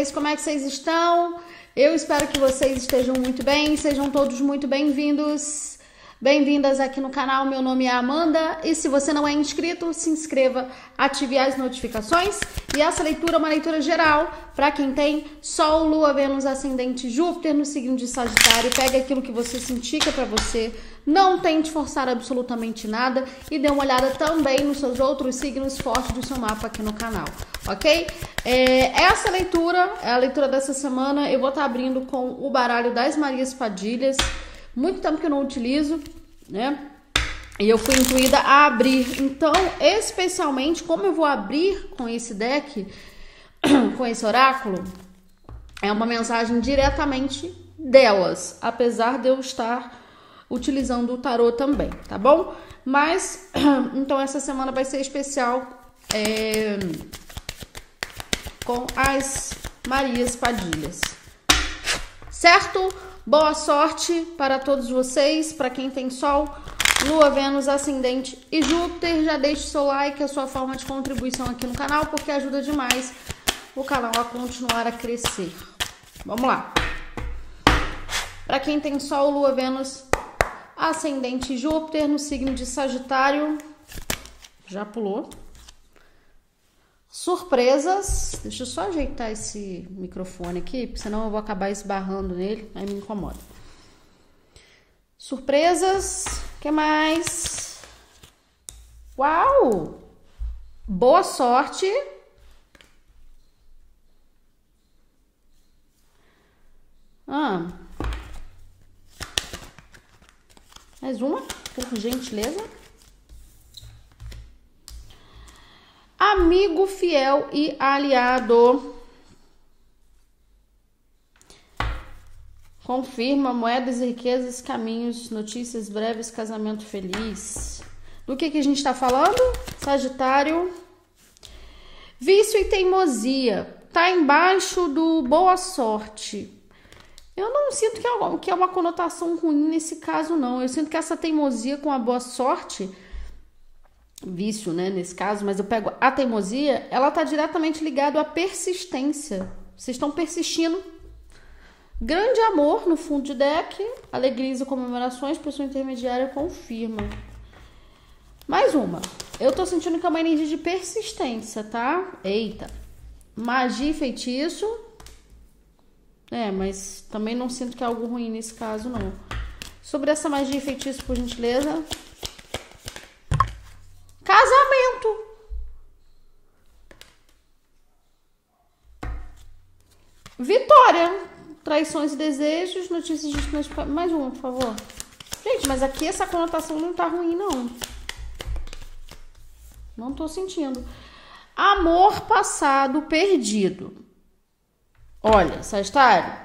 vocês? Como é que vocês estão? Eu espero que vocês estejam muito bem, sejam todos muito bem-vindos, bem-vindas aqui no canal. Meu nome é Amanda e se você não é inscrito, se inscreva, ative as notificações. E essa leitura é uma leitura geral para quem tem Sol, Lua, Vênus, Ascendente, Júpiter no signo de Sagitário. Pega aquilo que você sentir que é para você, não tente forçar absolutamente nada e dê uma olhada também nos seus outros signos fortes do seu mapa aqui no canal, ok? Essa leitura é a leitura dessa semana. Eu vou estar abrindo com o baralho das Marias Padilhas. Muito tempo que eu não utilizo, né? E eu fui intuída a abrir. Então, especialmente, como eu vou abrir com esse deck, com esse oráculo, é uma mensagem diretamente delas, apesar de eu estar utilizando o tarô também, tá bom? Mas, então, essa semana vai ser especial com as Marias Padilhas, certo? Boa sorte para todos vocês, para quem tem Sol, Lua, Vênus, Ascendente e Júpiter. Já deixe seu like, a sua forma de contribuição aqui no canal, porque ajuda demais o canal a continuar a crescer. Vamos lá. Para quem tem Sol, Lua, Vênus, Ascendente e Júpiter no signo de Sagitário, já pulou. Surpresas. Deixa eu só ajeitar esse microfone aqui, porque senão eu vou acabar esbarrando nele, aí me incomoda. Surpresas. O que mais? Uau! Boa sorte. Mais uma, por gentileza. Amigo fiel e aliado. Confirma moedas e riquezas, caminhos, notícias breves, casamento feliz. Do que a gente está falando? Sagitário. Vício e teimosia. Tá embaixo do boa sorte. Eu não sinto que é uma conotação ruim nesse caso, não. Eu sinto que essa teimosia com a boa sorte, vício, né, nesse caso, mas eu pego a teimosia, ela tá diretamente ligada à persistência. Vocês estão persistindo. Grande amor no fundo de deck, alegrias e comemorações, pessoa intermediária confirma. Mais uma. Eu tô sentindo que é uma energia de persistência, tá? Eita. Magia e feitiço. Mas também não sinto que é algo ruim nesse caso, não. Sobre essa magia e feitiço, por gentileza. Casamento. Vitória. Traições e desejos. Notícias de... Mais uma, por favor. Gente, mas aqui essa conotação não tá ruim, não. Não tô sentindo. Amor passado perdido. Olha, Sagitário.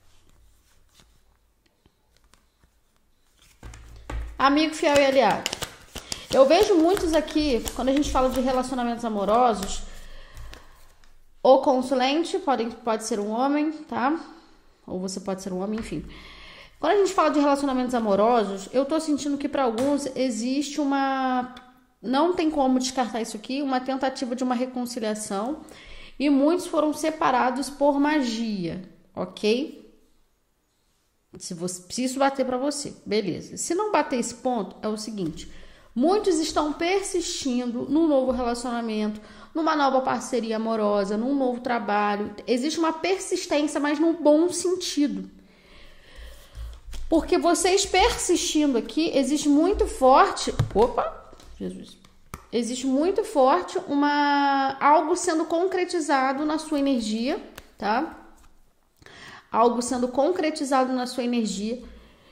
Amigo fiel e aliado. Eu vejo muitos aqui, quando a gente fala de relacionamentos amorosos, o consulente pode ser um homem, tá? Ou você pode ser um homem, enfim. Quando a gente fala de relacionamentos amorosos, eu tô sentindo que para alguns existe uma... Não tem como descartar isso aqui, uma tentativa de uma reconciliação. E muitos foram separados por magia, ok? Se isso bater para você, beleza. Se não bater esse ponto, é o seguinte. Muitos estão persistindo num novo relacionamento, numa nova parceria amorosa, num novo trabalho. Existe uma persistência, mas num bom sentido. Porque vocês persistindo aqui, existe muito forte... Opa! Jesus! Existe muito forte algo sendo concretizado na sua energia, tá? Algo sendo concretizado na sua energia.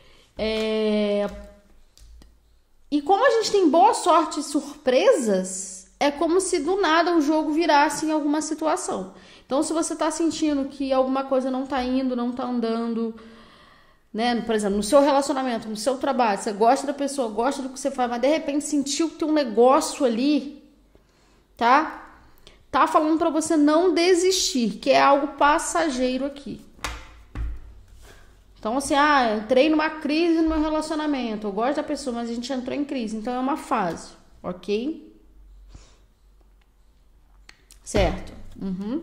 E como a gente tem boa sorte e surpresas, é como se do nada o jogo virasse em alguma situação. Então, se você tá sentindo que alguma coisa não tá indo, não tá andando, né? Por exemplo, no seu relacionamento, no seu trabalho, você gosta da pessoa, gosta do que você faz, mas de repente sentiu que tem um negócio ali, tá? Tá falando pra você não desistir, que é algo passageiro aqui. Então, assim, entrei numa crise no meu relacionamento, eu gosto da pessoa, mas a gente entrou em crise, então é uma fase, ok? Certo?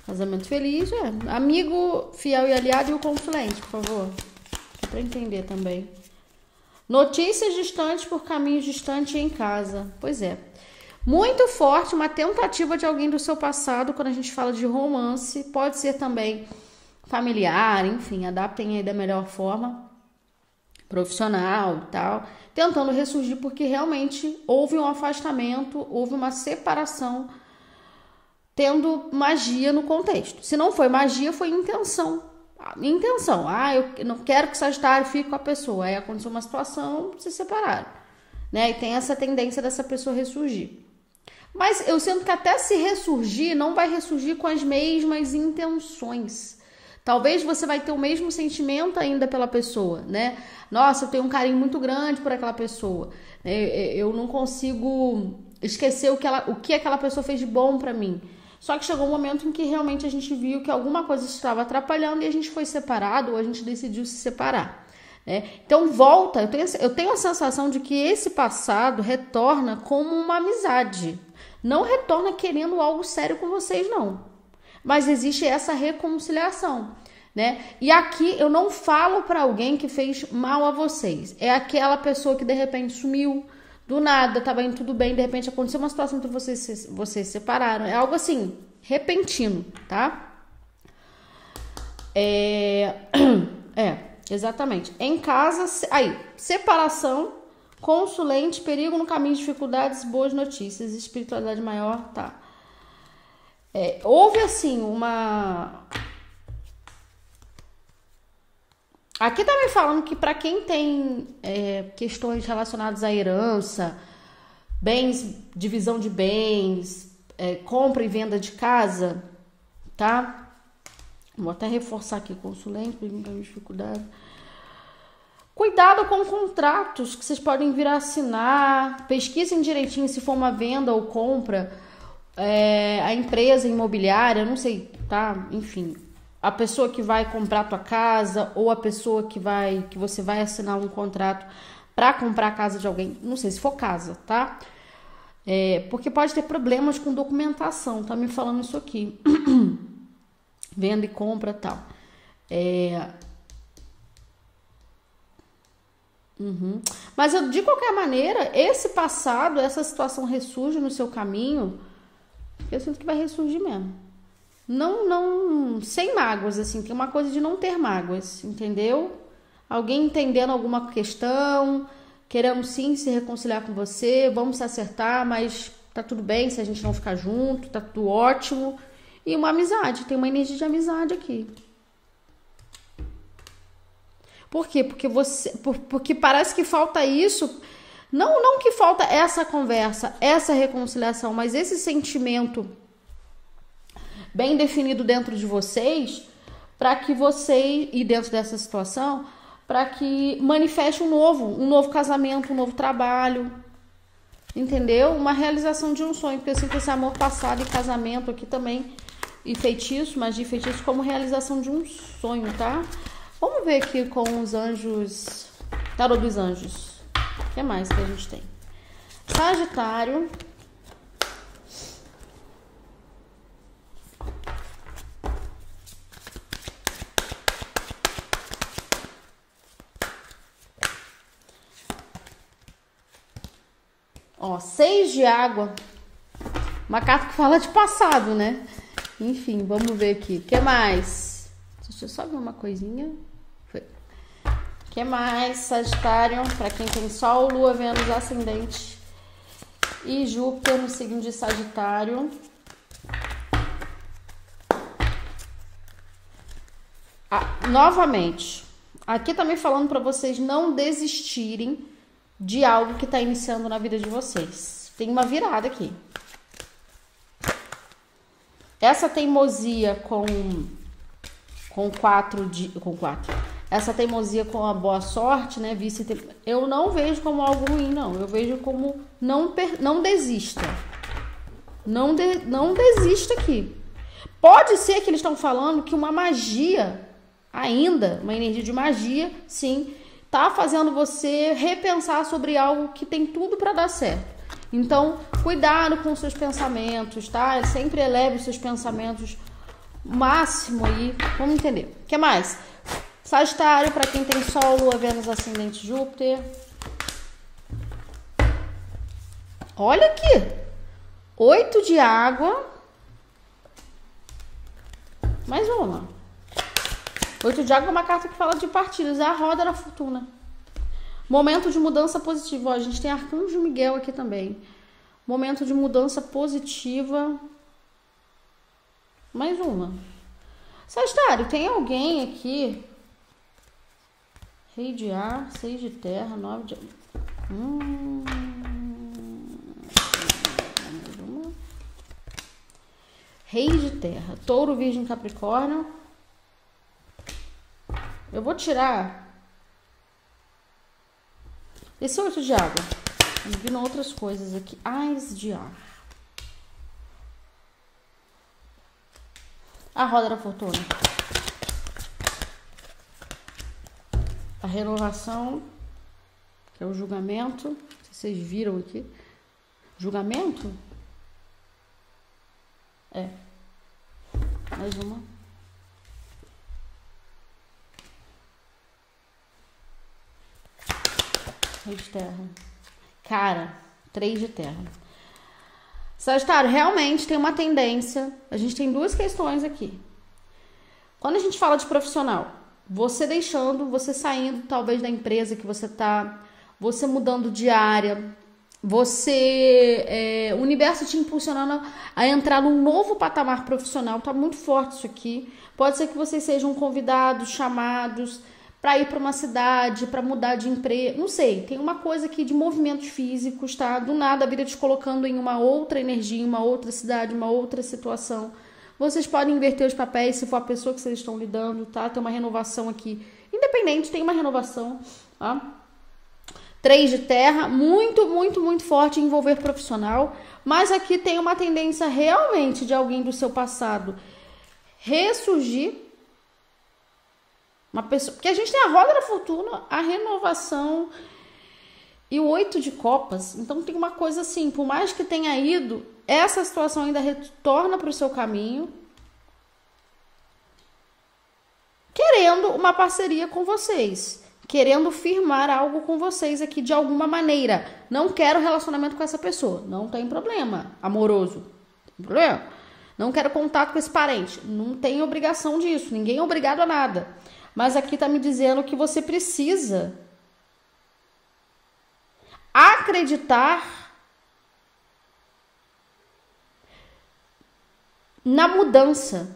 Casamento feliz, amigo, fiel e aliado e o consulente, por favor. Pra entender também. Notícias distantes por caminhos distantes e em casa. Pois é. Muito forte, uma tentativa de alguém do seu passado, quando a gente fala de romance, pode ser também familiar, enfim, adaptem aí da melhor forma, profissional e tal, tentando ressurgir, porque realmente houve um afastamento, houve uma separação, tendo magia no contexto. Se não foi magia, foi intenção. Intenção, eu não quero que Sagitário fique com a pessoa. Aí aconteceu uma situação, se separaram, né? E tem essa tendência dessa pessoa ressurgir. Mas eu sinto que até se ressurgir, não vai ressurgir com as mesmas intenções. Talvez você vai ter o mesmo sentimento ainda pela pessoa, né? Nossa, eu tenho um carinho muito grande por aquela pessoa. Eu não consigo esquecer o que aquela pessoa fez de bom pra mim. Só que chegou um momento em que realmente a gente viu que alguma coisa estava atrapalhando e a gente foi separado ou a gente decidiu se separar, né? Então volta, eu tenho a sensação de que esse passado retorna como uma amizade. Não retorna querendo algo sério com vocês, não. Mas existe essa reconciliação, né? E aqui eu não falo para alguém que fez mal a vocês. É aquela pessoa que de repente sumiu, do nada, tava indo tudo bem, de repente aconteceu uma situação entre vocês se separaram. É algo assim, repentino, tá? Exatamente. Em casa, aí, separação, consulente, perigo no caminho, dificuldades, boas notícias, espiritualidade maior, tá? Houve assim uma... Aqui tá me falando que para quem tem questões relacionadas à herança, bens, divisão de bens, compra e venda de casa, tá? Vou até reforçar aqui, consulente, dificuldade. Cuidado com contratos que vocês podem vir a assinar, pesquisem direitinho se for uma venda ou compra, a empresa imobiliária, não sei, tá? Enfim... A pessoa que vai comprar a tua casa ou a pessoa que você vai assinar um contrato para comprar a casa de alguém, não sei se for casa, tá? Porque pode ter problemas com documentação, tá me falando isso aqui. Venda e compra e tal. Mas de qualquer maneira, esse passado, essa situação ressurge no seu caminho, eu sinto que vai ressurgir mesmo. Não, sem mágoas, assim, tem uma coisa de não ter mágoas, entendeu? Alguém entendendo alguma questão, querendo sim se reconciliar com você, vamos se acertar, mas tá tudo bem se a gente não ficar junto, tá tudo ótimo. E uma amizade, tem uma energia de amizade aqui. Por quê? Porque parece que falta isso, não que falta essa conversa, essa reconciliação, mas esse sentimento bem definido dentro de vocês, para que vocês, e dentro dessa situação, para que manifeste um novo casamento, um novo trabalho, entendeu? Uma realização de um sonho, porque eu sinto esse amor passado e casamento aqui também, e feitiço, magia e feitiço, como realização de um sonho, tá? Vamos ver aqui com os anjos, tarô dos anjos, o que mais que a gente tem? Sagitário. Ó, 6 de água. Uma carta que fala de passado, né? Enfim, vamos ver aqui. O que mais? Deixa eu só ver uma coisinha. Foi. O que mais, Sagitário? Para quem tem Sol, Lua, Vênus, Ascendente e Júpiter no signo de Sagitário. Novamente, aqui também falando para vocês não desistirem de algo que está iniciando na vida de vocês. Tem uma virada aqui. Essa teimosia com 4. Essa teimosia com a boa sorte, né? Eu não vejo como algo ruim, não. Eu vejo como não desista. Não desista aqui. Pode ser que eles estão falando que uma magia, ainda, uma energia de magia, sim, tá fazendo você repensar sobre algo que tem tudo para dar certo. Então, cuidado com seus pensamentos, tá? Sempre eleve os seus pensamentos máximo aí. Vamos entender. O que mais? Sagitário, para quem tem Sol, Lua, Vênus, Ascendente, Júpiter. Olha aqui. 8 de água. Mais uma. 8 de água é uma carta que fala de partidas. É a roda da fortuna. Momento de mudança positiva. Ó, a gente tem Arcanjo Miguel aqui também. Momento de mudança positiva. Mais uma. Sagitário, tem alguém aqui? Rei de ar, 6 de terra, 9 de... Mais uma. Rei de terra, touro, virgem, capricórnio. Eu vou tirar esse 8 de água. Vindo outras coisas aqui. Ás de ar. A roda da fortuna. A renovação, que é o julgamento. Não sei se vocês viram aqui. Julgamento? É. Mais uma. Rei de terra. Cara, 3 de terra. Sagitário, realmente tem uma tendência. A gente tem duas questões aqui. Quando a gente fala de profissional, você deixando, você saindo talvez da empresa que você tá, você mudando de área, você, o universo te impulsionando a entrar num novo patamar profissional. Tá muito forte isso aqui. Pode ser que vocês sejam convidados, chamados para ir para uma cidade, para mudar de emprego, não sei, tem uma coisa aqui de movimentos físicos, tá? Do nada a vida te colocando em uma outra energia, uma outra cidade, uma outra situação. Vocês podem inverter os papéis se for a pessoa que vocês estão lidando, tá? Tem uma renovação aqui. Independente, tem uma renovação, tá? 3 de terra, muito, muito, muito forte em envolver profissional, mas aqui tem uma tendência realmente de alguém do seu passado ressurgir. Uma pessoa, porque a gente tem a roda da fortuna, a renovação e o 8 de copas. Então tem uma coisa assim, por mais que tenha ido, essa situação ainda retorna para o seu caminho, querendo uma parceria com vocês, querendo firmar algo com vocês aqui de alguma maneira. Não quero relacionamento com essa pessoa, não tem problema, amoroso, não tem problema. Não quero contato com esse parente, não tem obrigação disso, ninguém é obrigado a nada. Mas aqui tá me dizendo que você precisa acreditar na mudança.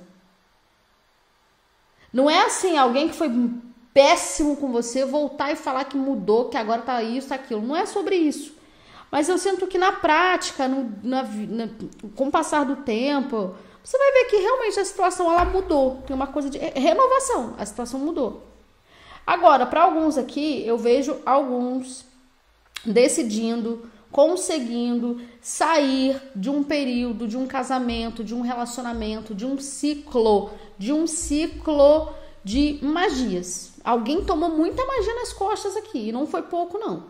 Não é assim, alguém que foi péssimo com você voltar e falar que mudou, que agora tá isso, tá aquilo. Não é sobre isso. Mas eu sinto que na prática, com o passar do tempo, você vai ver que realmente a situação ela mudou. Tem uma coisa de renovação. A situação mudou. Agora, para alguns aqui, eu vejo alguns decidindo, conseguindo sair de um período, de um casamento, de um relacionamento, de um ciclo de magias. Alguém tomou muita magia nas costas aqui. E não foi pouco, não.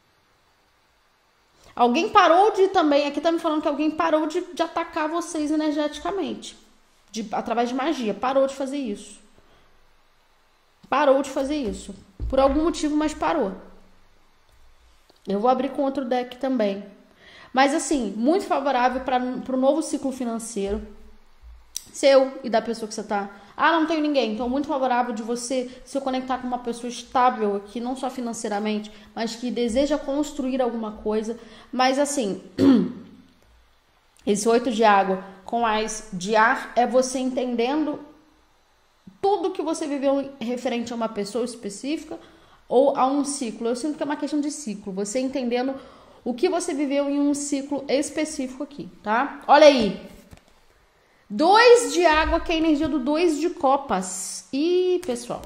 Alguém parou de também, aqui tá me falando que alguém parou de atacar vocês energeticamente, através de magia, parou de fazer isso. Parou de fazer isso. Por algum motivo, mas parou. Eu vou abrir com outro deck também. Mas assim, muito favorável para o novo ciclo financeiro seu e da pessoa que você tá. Ah, não tenho ninguém. Então, muito favorável de você se conectar com uma pessoa estável aqui, não só financeiramente, mas que deseja construir alguma coisa. Mas assim, esse 8 de água com Ás de ar é você entendendo tudo que você viveu referente a uma pessoa específica ou a um ciclo. Eu sinto que é uma questão de ciclo. Você entendendo o que você viveu em um ciclo específico aqui, tá? Olha aí. 2 de água, que é a energia do 2 de copas. Ih, pessoal.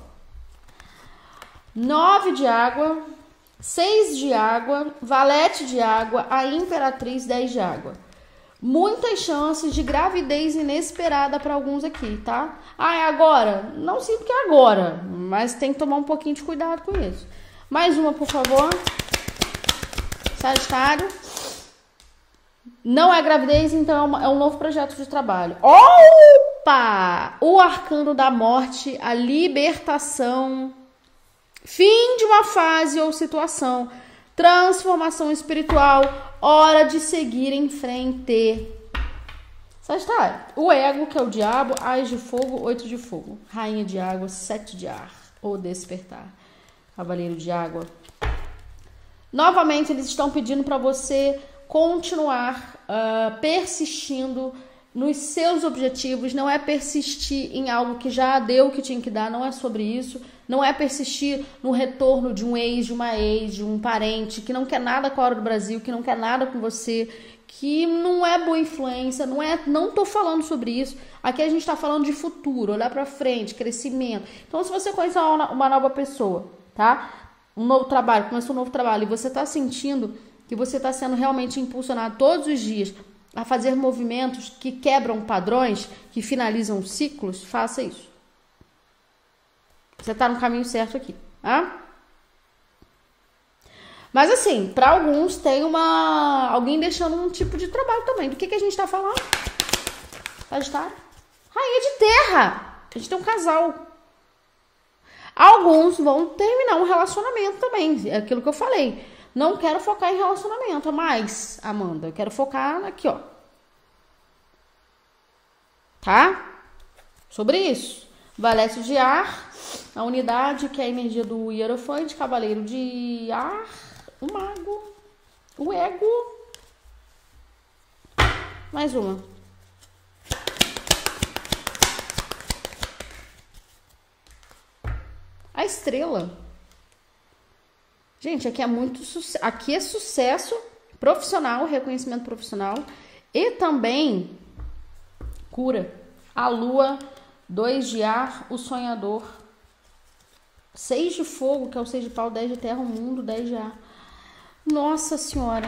9 de água, 6 de água, valete de água, a imperatriz, 10 de água. Muitas chances de gravidez inesperada para alguns aqui, tá? Ah, é agora? Não sinto que é agora, mas tem que tomar um pouquinho de cuidado com isso. Mais uma, por favor. Sagitário. Não é gravidez, então é um novo projeto de trabalho. Oh! Opa! O arcano da morte, a libertação, fim de uma fase ou situação, transformação espiritual, hora de seguir em frente. Sagitário, o ego, que é o diabo, Ás de fogo, 8 de fogo, rainha de água, 7 de ar, o despertar, cavaleiro de água. Novamente, eles estão pedindo para você continuar persistindo nos seus objetivos. Não é persistir em algo que já deu o que tinha que dar, não é sobre isso. Não é persistir no retorno de um ex, de uma ex, de um parente que não quer nada com a Hora do Brasil, que não quer nada com você, que não é boa influência, não tô falando sobre isso. Aqui a gente tá falando de futuro, olhar pra frente, crescimento. Então, se você conhece uma nova pessoa, tá? Um novo trabalho, começou um novo trabalho, e você tá sentindo que você tá sendo realmente impulsionado todos os dias a fazer movimentos que quebram padrões, que finalizam ciclos, faça isso. Você tá no caminho certo aqui, tá? Mas assim, para alguns tem alguém deixando um tipo de trabalho também. Do que a gente tá falando? Sagitário? Rainha de terra. A gente tem um casal. Alguns vão terminar um relacionamento também. É aquilo que eu falei. Não quero focar em relacionamento mais, Amanda. Eu quero focar aqui, ó. Tá? Sobre isso. Valete de ar. A unidade, que é a energia do Hierofante. Cavaleiro de ar. O mago, o ego, mais uma. A estrela. Gente, aqui é aqui é sucesso profissional, reconhecimento profissional e também cura. A lua, 2 de ar, o sonhador, 6 de fogo, que é o 6 de pau, 10 de terra, o mundo, 10 de ar. Nossa senhora.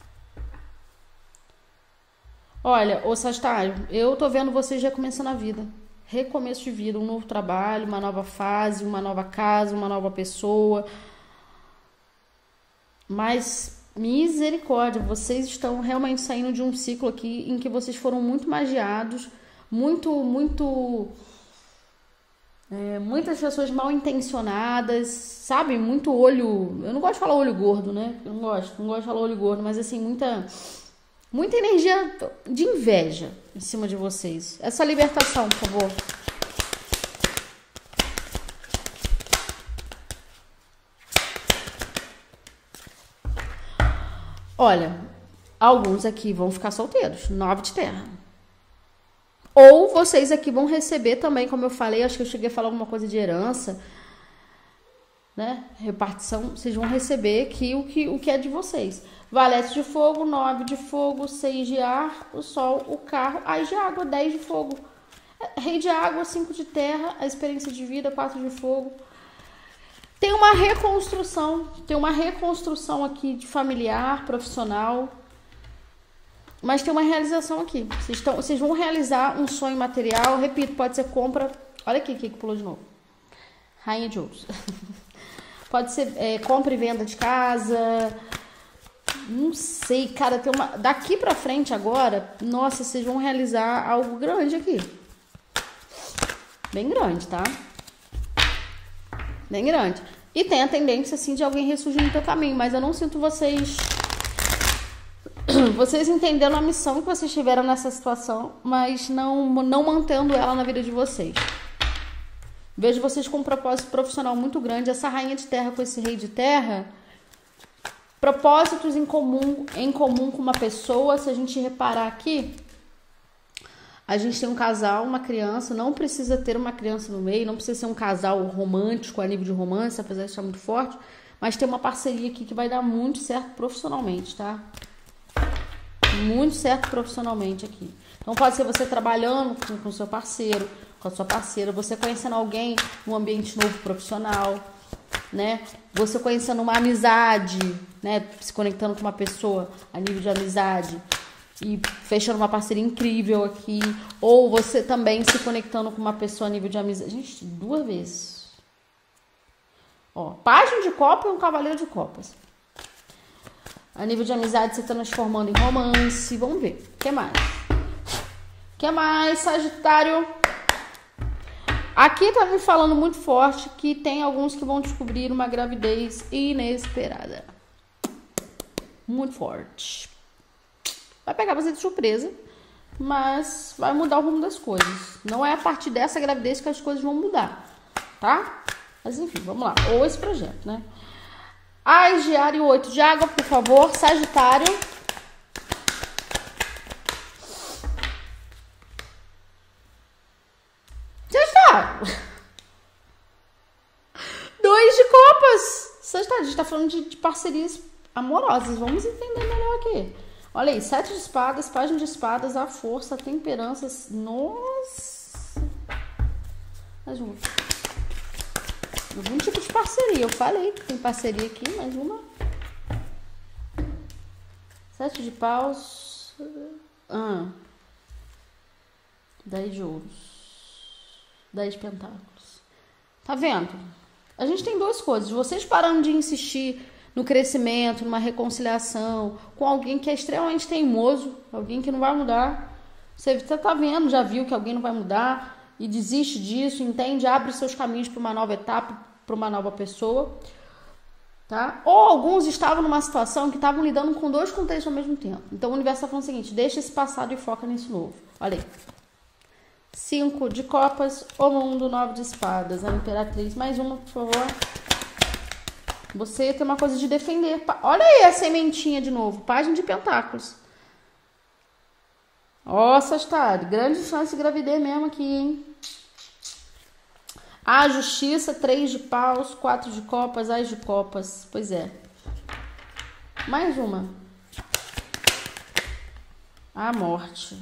Olha, ô Sagitário, eu tô vendo vocês já começando a vida. Recomeço de vida, um novo trabalho, uma nova fase, uma nova casa, uma nova pessoa. Mas, misericórdia, vocês estão realmente saindo de um ciclo aqui em que vocês foram muito magiados, muitas pessoas mal intencionadas, sabe? Muito olho... Eu não gosto de falar olho gordo, né? Eu não gosto de falar olho gordo, mas assim, muita energia de inveja em cima de vocês. Essa libertação, por favor. Olha, alguns aqui vão ficar solteiros, 9 de terra. Ou vocês aqui vão receber também, como eu falei, acho que eu cheguei a falar alguma coisa de herança, né? Repartição, vocês vão receber aqui o que é de vocês. Valete de fogo, 9 de fogo, 6 de ar, o sol, o carro, Ás de água, 10 de fogo. Rei de água, 5 de terra, a experiência de vida, 4 de fogo. Tem uma reconstrução aqui de familiar, profissional. Mas tem uma realização aqui. Vocês vão realizar um sonho material. Repito, pode ser compra. Olha aqui que pulou de novo. Rainha de ouros. Pode ser compra e venda de casa. Não sei, cara. Tem uma. Daqui pra frente agora. Nossa, vocês vão realizar algo grande aqui. Bem grande, tá? Bem grande. E tem a tendência, assim, de alguém ressurgir no teu caminho. Mas eu não sinto vocês entenderam a missão que vocês tiveram nessa situação, mas não mantendo ela na vida de vocês. Vejo vocês com um propósito profissional muito grande. Essa rainha de terra com esse rei de terra, propósitos em comum com uma pessoa. Se a gente reparar aqui, a gente tem um casal, uma criança. Não precisa ter uma criança no meio, não precisa ser um casal romântico a nível de romance, apesar de estar muito forte, mas tem uma parceria aqui que vai dar muito certo profissionalmente, tá? Muito certo profissionalmente aqui. Então pode ser você trabalhando com o seu parceiro, com a sua parceira, você conhecendo alguém num ambiente novo profissional, né? Você conhecendo uma amizade, né? Se conectando com uma pessoa a nível de amizade e fechando uma parceria incrível aqui. Ou você também se conectando com uma pessoa a nível de amizade. Gente, 2 vezes. Ó, página de copa e um cavaleiro de copas. A nível de amizade, você está transformando em romance. Vamos ver. O que mais? O que mais, Sagitário? Aqui tá me falando muito forte que tem alguns que vão descobrir uma gravidez inesperada. Muito forte. Vai pegar você de surpresa, mas vai mudar o rumo das coisas. Não é a partir dessa gravidez que as coisas vão mudar, tá? Mas enfim, vamos lá. Ou esse projeto, né? Ás de ar e 8 de água, por favor. Sagitário. Sagitário. 2 de copas. Sagitário, a gente tá falando de parcerias amorosas. Vamos entender melhor aqui. Olha aí, 7 de espadas, página de espadas, a força, a temperança. Nossa. Mais uma. Algum tipo de parceria. Eu falei que tem parceria aqui, mais uma. 7 de paus. 10 de ouros. 10 de pentáculos. Tá vendo? A gente tem duas coisas. Vocês parando de insistir no crescimento, numa reconciliação com alguém que é extremamente teimoso, alguém que não vai mudar. Você tá vendo, já viu que alguém não vai mudar e desiste disso, entende? Abre seus caminhos para uma nova etapa, para uma nova pessoa, tá? Ou alguns estavam numa situação que estavam lidando com dois contextos ao mesmo tempo. Então o universo tá falando o seguinte: deixa esse passado e foca nesse novo. Olha aí. 5 de copas, o mundo, 9 de espadas, a imperatriz. Mais uma, por favor. Você tem uma coisa de defender. Olha aí a sementinha de novo. Página de pentáculos. Ó, Sagitário. Grande chance de gravidez mesmo aqui, hein? A justiça, 3 de paus, 4 de copas, as de copas. Pois é. Mais uma. A morte.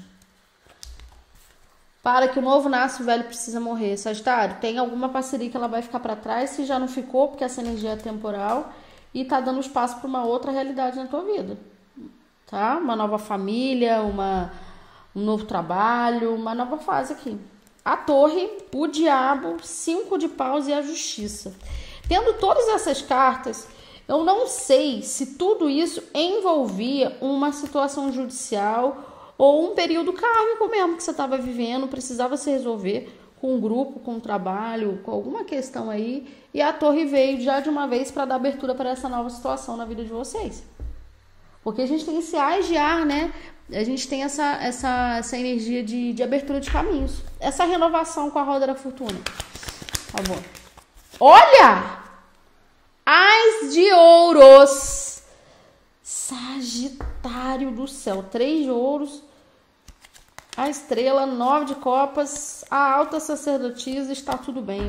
Para que o novo nasce, o velho precisa morrer. Sagitário, tem alguma parceria que ela vai ficar para trás, se já não ficou, porque essa energia é temporal e tá dando espaço para uma outra realidade na tua vida, tá? Uma nova família, um novo trabalho, uma nova fase aqui. A torre, o diabo, 5 de paus e a justiça. Tendo todas essas cartas, eu não sei se tudo isso envolvia uma situação judicial ou um período kármico mesmo que você estava vivendo, precisava se resolver com um grupo, com um trabalho, com alguma questão aí. E a torre veio já de uma vez para dar abertura para essa nova situação na vida de vocês. Porque a gente tem esse ás de ar, né? A gente tem essa energia de abertura de caminhos. Essa renovação com a roda da fortuna. Por favor. Olha! Ás de ouros. Sagitário do céu. 3 de ouros. A estrela, 9 de copas. A alta sacerdotisa, está tudo bem.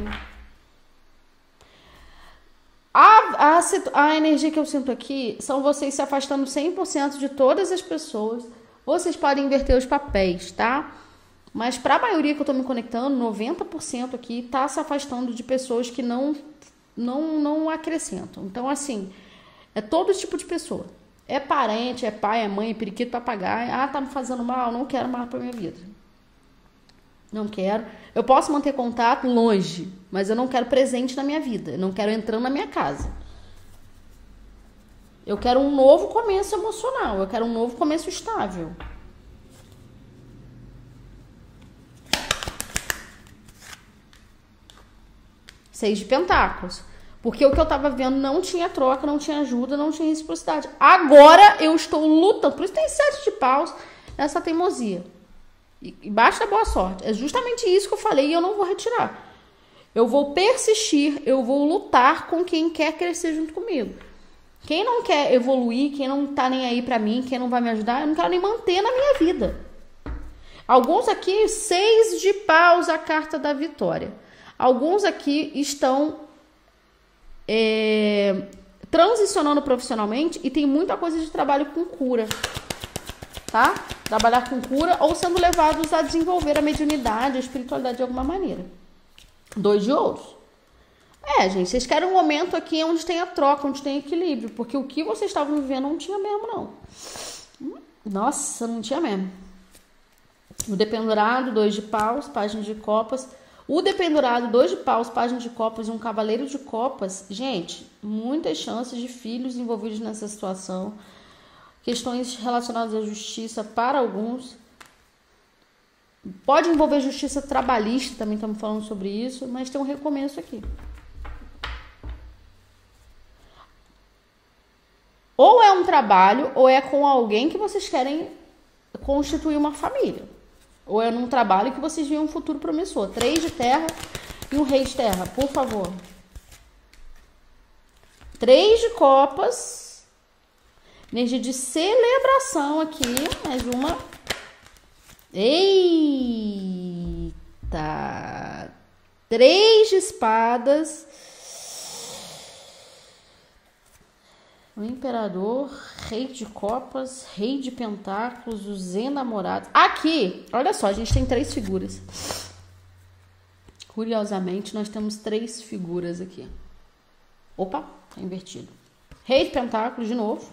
A energia que eu sinto aqui são vocês se afastando 100% de todas as pessoas. Vocês podem inverter os papéis, tá? Mas para a maioria que eu tô me conectando, 90% aqui tá se afastando de pessoas que não acrescentam. Então, assim, é todo tipo de pessoa. É parente, é pai, é mãe, é periquito, papagaio. Ah, tá me fazendo mal, não quero mais pra minha vida. Não quero. Eu posso manter contato longe, mas eu não quero presente na minha vida. Eu não quero entrando na minha casa. Eu quero um novo começo emocional. Eu quero um novo começo estável. Seis de pentáculos. Porque o que eu tava vendo não tinha troca, não tinha ajuda, não tinha reciprocidade. Agora eu estou lutando. Por isso tem 7 de paus, essa teimosia. E baixa a boa sorte. É justamente isso que eu falei e eu não vou retirar. Eu vou persistir, eu vou lutar com quem quer crescer junto comigo. Quem não quer evoluir, quem não tá nem aí pra mim, quem não vai me ajudar, eu não quero nem manter na minha vida. Alguns aqui, 6 de paus, a carta da vitória. Alguns aqui estão transicionando profissionalmente e tem muita coisa de trabalho com cura, tá? Trabalhar com cura ou sendo levados a desenvolver a mediunidade, a espiritualidade de alguma maneira. 2 de ouros. Gente, vocês querem um momento aqui onde tem a troca, onde tem equilíbrio, porque o que vocês estavam vivendo não tinha mesmo, não. Nossa, não tinha mesmo. O dependurado, 2 de paus, página de copas. O dependurado, 2 de paus, página de copas e um cavaleiro de copas. Gente, muitas chances de filhos envolvidos nessa situação. Questões relacionadas à justiça para alguns. Pode envolver justiça trabalhista, também estamos falando sobre isso, mas tem um recomeço aqui. Ou é um trabalho, ou é com alguém que vocês querem constituir uma família. Ou é num trabalho que vocês veem um futuro promissor. 3 de terra e um rei de terra, por favor. 3 de copas. Energia de celebração aqui. Mais uma. Eita! 3 de espadas. O imperador, rei de copas, rei de pentáculos, os enamorados. Aqui, olha só, a gente tem 3 figuras. Curiosamente, nós temos 3 figuras aqui. Opa, tá invertido. Rei de pentáculos, de novo.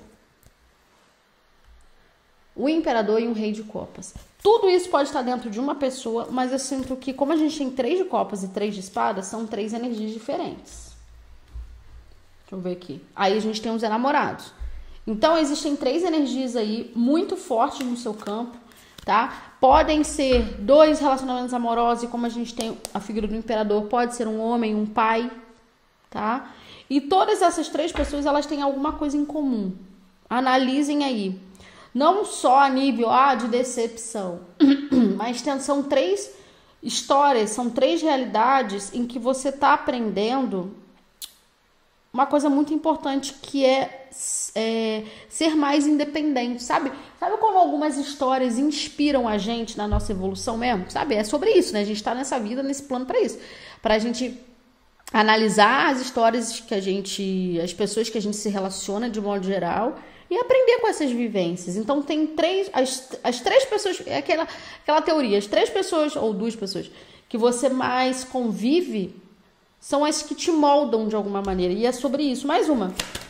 O imperador e um rei de copas. Tudo isso pode estar dentro de uma pessoa, mas eu sinto que, como a gente tem 3 de copas e 3 de espadas, são 3 energias diferentes. Deixa eu ver aqui. Aí a gente tem os enamorados. Então, existem 3 energias aí muito fortes no seu campo, tá? Podem ser 2 relacionamentos amorosos, e como a gente tem a figura do imperador, pode ser um homem, um pai, tá? E todas essas 3 pessoas, elas têm alguma coisa em comum. Analisem aí. Não só a nível de decepção, mas são 3 histórias, são 3 realidades em que você tá aprendendo uma coisa muito importante, que é ser mais independente, sabe? Sabe como algumas histórias inspiram a gente na nossa evolução mesmo? Sabe? É sobre isso, né? A gente tá nessa vida, nesse plano pra isso. Pra gente analisar as histórias as pessoas que a gente se relaciona de modo geral e aprender com essas vivências. Então tem 3, as 3 pessoas, é aquela teoria, as 3 pessoas ou 2 pessoas que você mais convive são as que te moldam de alguma maneira. E é sobre isso. Mais uma.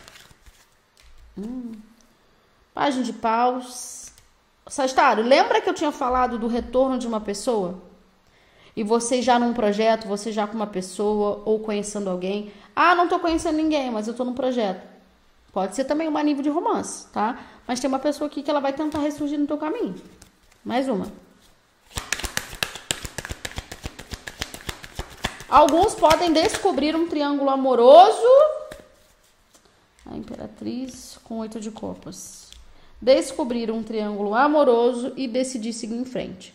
Página de paus. Sagitário, lembra que eu tinha falado do retorno de uma pessoa? E você já num projeto, você já com uma pessoa ou conhecendo alguém. Não tô conhecendo ninguém, mas eu tô num projeto. Pode ser também um nível de romance, tá? Mas tem uma pessoa aqui que ela vai tentar ressurgir no teu caminho. Mais uma. Alguns podem descobrir um triângulo amoroso. A imperatriz com 8 de copas. Descobrir um triângulo amoroso e decidir seguir em frente.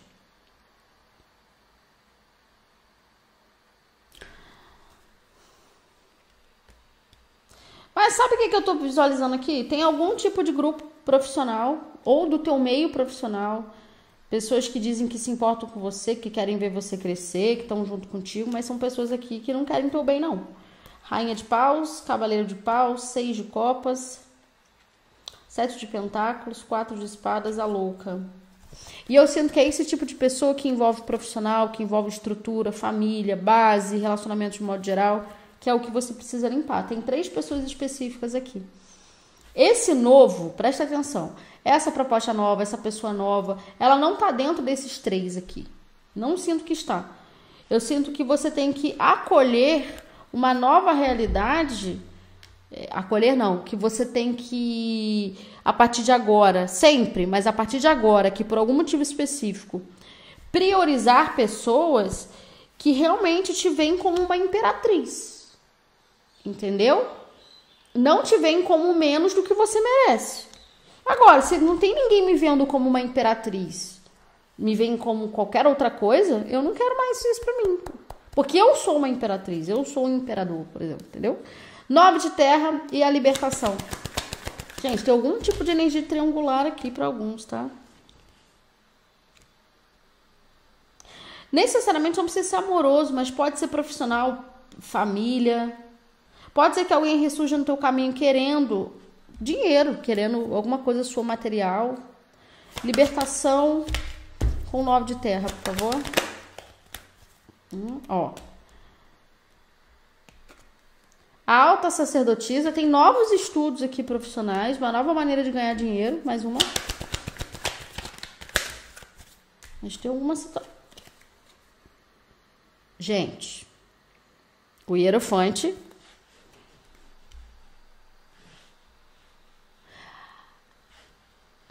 Mas sabe o que eu tô visualizando aqui? Tem algum tipo de grupo profissional ou do teu meio profissional. Pessoas que dizem que se importam com você, que querem ver você crescer, que estão junto contigo, mas são pessoas aqui que não querem teu bem, não. Rainha de paus, cavaleiro de paus, 6 de copas, 7 de pentáculos, 4 de espadas, a louca. E eu sinto que é esse tipo de pessoa que envolve profissional, que envolve estrutura, família, base, relacionamentos de modo geral, que é o que você precisa limpar. Tem 3 pessoas específicas aqui. Esse novo, presta atenção, essa proposta nova, essa pessoa nova, ela não tá dentro desses 3 aqui. Não sinto que está. Eu sinto que você tem que acolher uma nova realidade. Acolher não, que você tem que, a partir de agora, sempre, mas a partir de agora, que por algum motivo específico, priorizar pessoas que realmente te veem como uma imperatriz. Entendeu? Não te veem como menos do que você merece. Agora, se não tem ninguém me vendo como uma imperatriz, me veem como qualquer outra coisa, eu não quero mais isso pra mim. Porque eu sou uma imperatriz, eu sou um imperador, por exemplo, entendeu? 9 de terra e a libertação. Gente, tem algum tipo de energia triangular aqui pra alguns, tá? Necessariamente não precisa ser amoroso, mas pode ser profissional, família. Pode ser que alguém ressurja no teu caminho querendo dinheiro, querendo alguma coisa sua material. Libertação com 9 de terra, por favor. Ó. A alta sacerdotisa tem novos estudos aqui profissionais, uma nova maneira de ganhar dinheiro. Mais uma. Mas tem alguma situação. Gente, o hierofante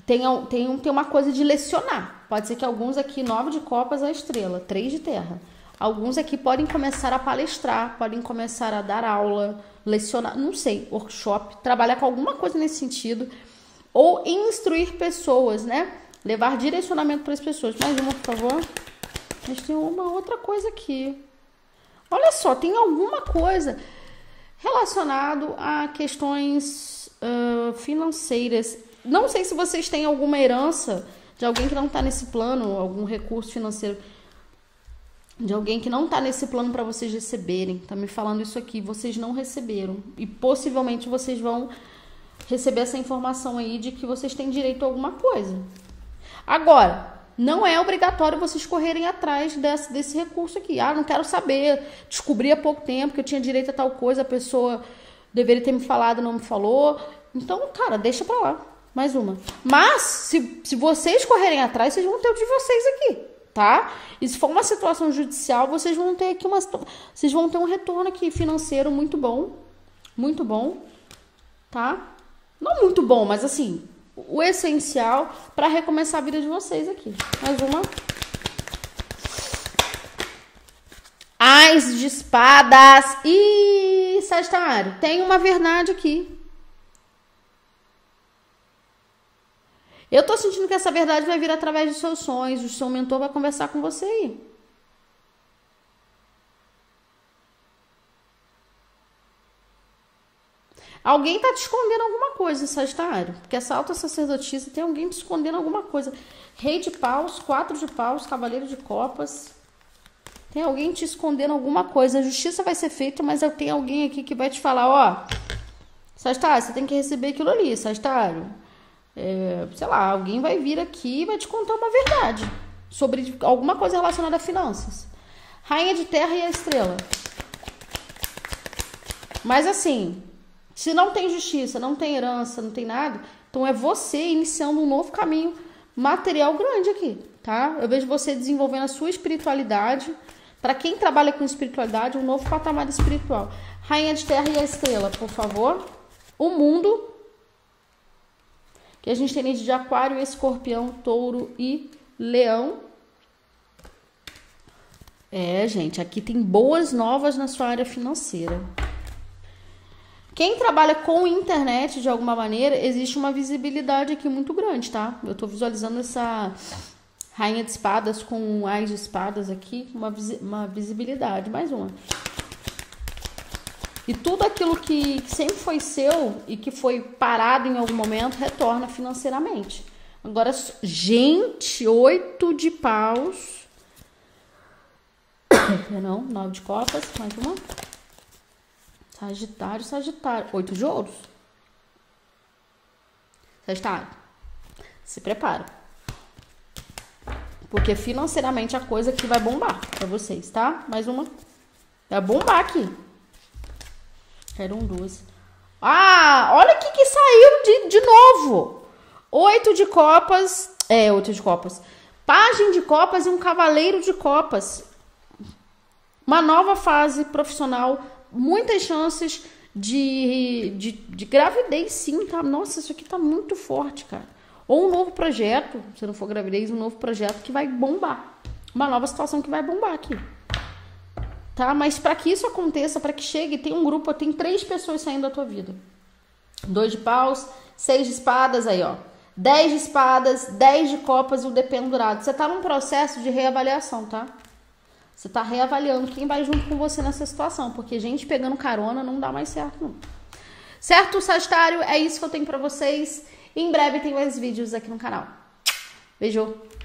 tem uma coisa de lecionar. Pode ser que alguns aqui, 9 de copas a estrela, 3 de terra. Alguns aqui podem começar a palestrar, podem começar a dar aula, lecionar, não sei, workshop, trabalhar com alguma coisa nesse sentido. Ou instruir pessoas, né? Levar direcionamento para as pessoas. Mais uma, por favor. Mas tem uma outra coisa aqui. Olha só, tem alguma coisa relacionado a questões financeiras. Não sei se vocês têm alguma herança de alguém que não está nesse plano, algum recurso financeiro de alguém que não está nesse plano para vocês receberem. Tá me falando isso aqui, vocês não receberam. E possivelmente vocês vão receber essa informação aí de que vocês têm direito a alguma coisa. Agora, não é obrigatório vocês correrem atrás desse recurso aqui. Ah, não quero saber, descobri há pouco tempo que eu tinha direito a tal coisa, a pessoa deveria ter me falado, não me falou. Então, cara, deixa pra lá. Mais uma. Mas, se vocês correrem atrás, vocês vão ter o de vocês aqui, tá? E se for uma situação judicial, vocês vão ter aqui vocês vão ter um retorno aqui financeiro muito bom, tá? Não muito bom, mas assim, o essencial para recomeçar a vida de vocês aqui. Mais uma. Ás de espadas. E Sagitário, tem uma verdade aqui. Eu tô sentindo que essa verdade vai vir através dos seus sonhos. O seu mentor vai conversar com você aí. Alguém tá te escondendo alguma coisa, Sagitário. Porque essa alta sacerdotisa tem alguém te escondendo alguma coisa. Rei de paus, 4 de paus, cavaleiro de copas. Tem alguém te escondendo alguma coisa. A justiça vai ser feita, mas eu tenho alguém aqui que vai te falar, ó, Sagitário, você tem que receber aquilo ali, Sagitário. Sei lá, alguém vai vir aqui e vai te contar uma verdade sobre alguma coisa relacionada a finanças. Rainha de terra e a estrela. Mas assim, se não tem justiça, não tem herança, não tem nada, então é você iniciando um novo caminho material grande aqui, tá? Eu vejo você desenvolvendo a sua espiritualidade. Para quem trabalha com espiritualidade, um novo patamar espiritual. Rainha de terra e a estrela, por favor. O mundo, que a gente tem de aquário, escorpião, touro e leão. Gente, aqui tem boas novas na sua área financeira. Quem trabalha com internet de alguma maneira, existe uma visibilidade aqui muito grande, tá? Eu tô visualizando essa rainha de espadas com ás de espadas aqui, uma visibilidade. Mais uma. E tudo aquilo que sempre foi seu e que foi parado em algum momento, retorna financeiramente. Agora, gente, 8 de paus. Não, 9 de copas, mais uma. Sagitário, Sagitário. 8 de ouros. Sagitário, se prepara. Porque financeiramente a coisa aqui vai bombar pra vocês, tá? Mais uma. Vai bombar aqui. Quero 1, 2. Ah, olha o que saiu de novo. 8 de copas. 8 de copas. Pajem de copas e um cavaleiro de copas. Uma nova fase profissional. Muitas chances de gravidez, sim, tá? Nossa, isso aqui tá muito forte, cara. Ou um novo projeto, se não for gravidez, um novo projeto que vai bombar. Uma nova situação que vai bombar aqui. Tá? Mas para que isso aconteça, para que chegue, tem um grupo, tem 3 pessoas saindo da tua vida. 2 de paus, 6 de espadas, aí ó. 10 de espadas, 10 de copas e o dependurado. Você tá num processo de reavaliação, tá? Você tá reavaliando quem vai junto com você nessa situação, porque gente pegando carona não dá mais certo, não. Certo, Sagitário? É isso que eu tenho pra vocês. Em breve tem mais vídeos aqui no canal. Beijo!